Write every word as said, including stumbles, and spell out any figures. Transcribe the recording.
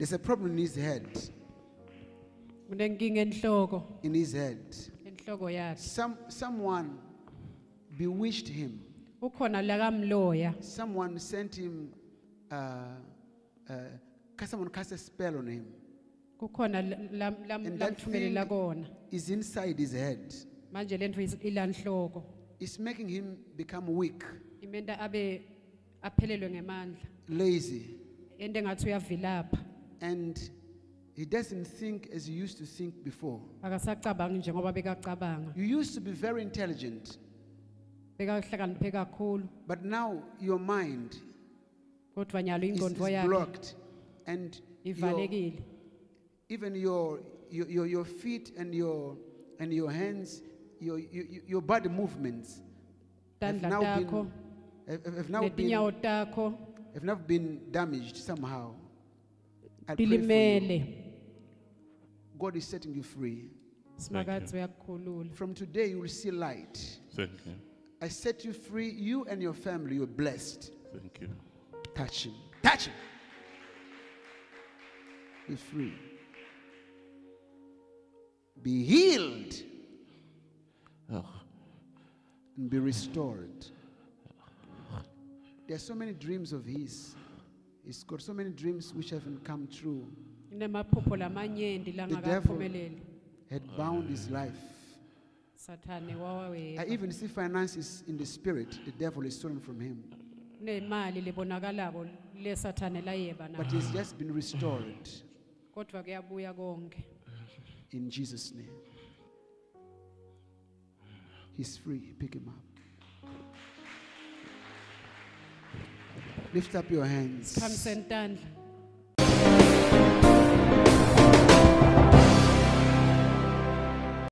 There's a problem in his head. Unenkinga enhloko, In his head. enhloko yakhe. Some, someone bewitched him. Ukhona la kamloya, Someone sent him, uh, uh, ca- someone cast a spell on him. kukhona lam lam And that lamthumelela thing kona. is inside his head. Manje lento ilanhloko. It's making him become weak, Imenda abe aphelelwe ngemandla. lazy, Ende ngathi uyavilapha. and he doesn't think as he used to think before. Akasacabangi njengoba bekacabanga. You used to be very intelligent, Bekahlakaniphe kakhulu. but now your mind Kodwa nyalo is, is ingqondo yakhe blocked, and your, ivalekile. even your, your your your feet and your and your hands, your your, your body movements have Tandla now takho, been have, have now been netinyawo takho, have now been damaged somehow. I pray for you. bilimele. God is setting you free. Simakatsi uyakukhulula. From today, you will see light. Thank you. I set you free. You and your family, you're blessed. Thank you. Touch him. Touch him. Be free. Be healed Oh, and be restored. There are so many dreams of his. He's got so many dreams which haven't come true. Inemaphupho lamanyenti devil- langakaphumeleli. Had bound his life. Sathane I wawaweka. even see finances in the spirit. The devil is stolen from him. Nemali lebonakalako le sathane layeba But na. he's just been restored Kodwa kuyabuya konke. in Jesus' name. He's free. Pick him up. Lift up your hands. Khamisentandla.